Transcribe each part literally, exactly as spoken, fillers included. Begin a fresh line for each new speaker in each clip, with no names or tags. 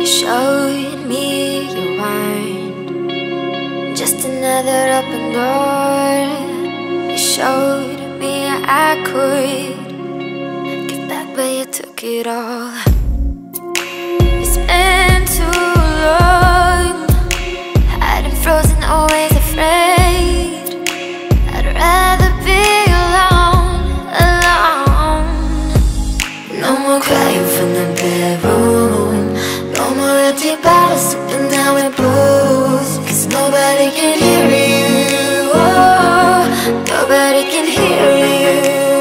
showed me you weren't just another open door. You showed me I could give back, but you took it all. It's been too long, hiding frozen, always afraid. I'd rather be alone, alone. No more crying from the bedroom, no more empty bottles sipping down with booze. Cause nobody can hear you, oh, nobody can hear you.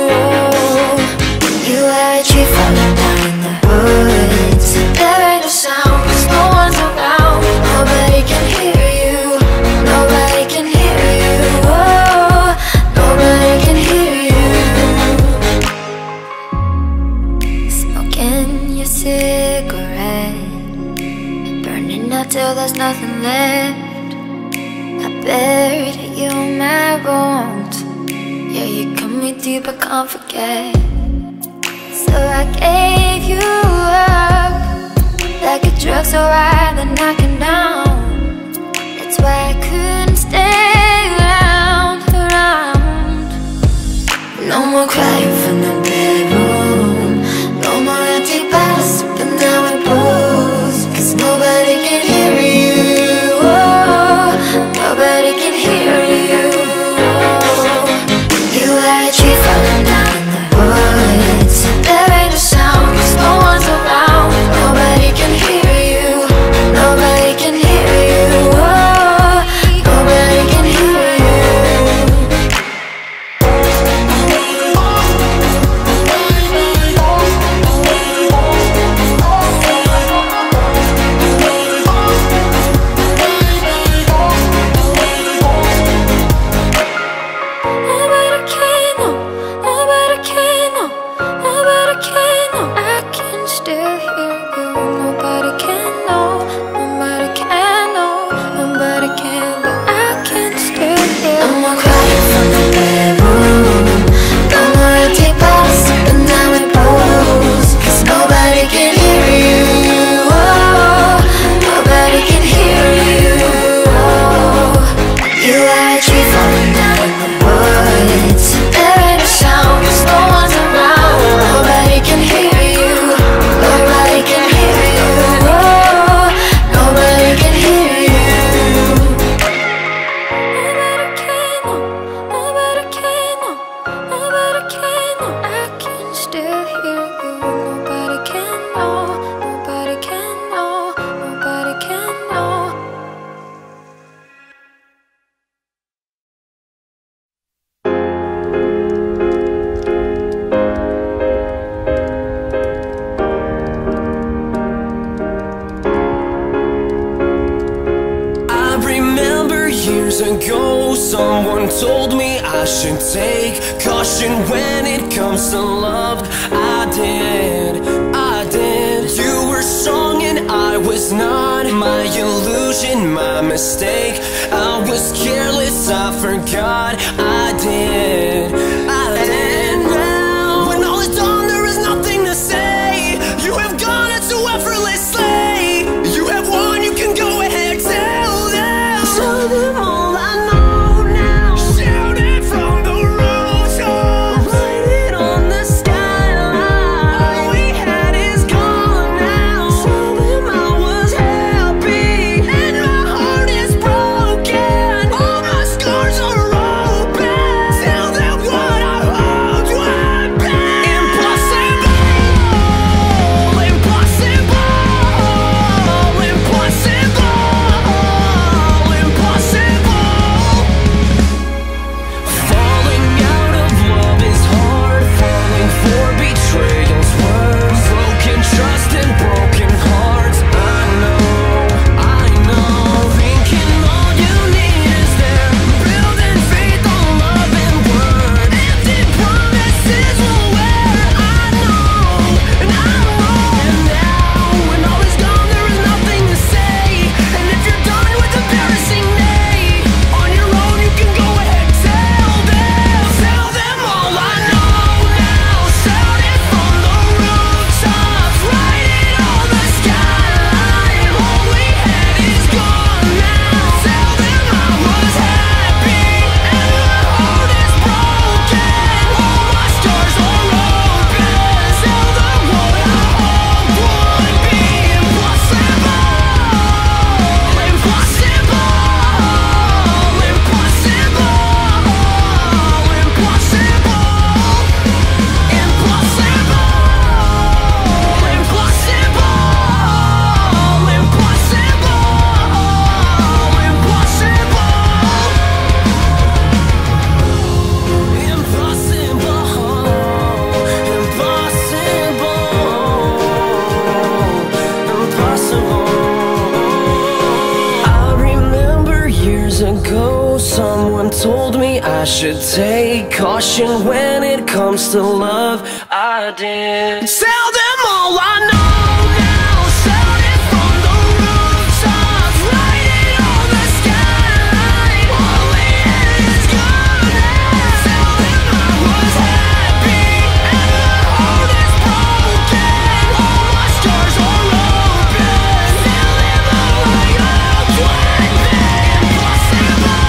You are a tree falling down in the woods. There ain't no sound cause no one's around. Nobody can hear you, nobody can hear you, oh, nobody can hear you. Smoking your cigarette, burning out till there's nothing left. I buried you in my bones. Yeah, you cut me deep, I can't forget. So I gave you up like a drug so high that knocking down. That's why I couldn't stay around, around. No more crying from the bedroom, no more empty bottles sipping down with booze. Cause nobody can hear you, oh, nobody can hear you, oh. You are a tree falling down in the woods. There ain't no sound cause no one's around. Nobody can hear you, nobody can hear you, oh, nobody can hear you. Nobody can know, nobody can know, nobody can know. I can still hear you. Nobody can know, nobody can know, nobody can know. I can still hear you. No more crying from the bedroom, no more empty bottles sipping down with booze. Cause nobody can hear you, oh, nobody can hear you, oh. You are a tree falling down in the woods. There ain't no sound cause no one's around. Nobody can hear you, nobody can hear you, oh, nobody can hear you. Nobody can know, nobody can know, nobody can know. I can still hear you. Nobody can know, nobody can know, nobody can know.
I remember years ago, someone told me I should take caution when it comes to love. I did, I did. You were strong and I was not. My illusion, my mistake. I was careless, I forgot. I did, I did. Now, when all is done, there is nothing to say. You have gone it so effortlessly. You have won, you can go ahead, tell them. Tell them all I know now. Shout it from the rooftops. Write it on the skyline. All we had is gone now. Tell them I was happy and my heart is broken. All my scars are open. should take caution when it comes to love. I did. Tell them all I know now, shout it from the rooftops, write it on the skyline. All the end is gone now. Tell them I was happy and the heart is broken. All my scars are open. Tell them all I hoped would be impossible.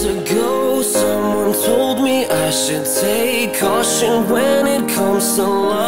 Caution when it comes to love.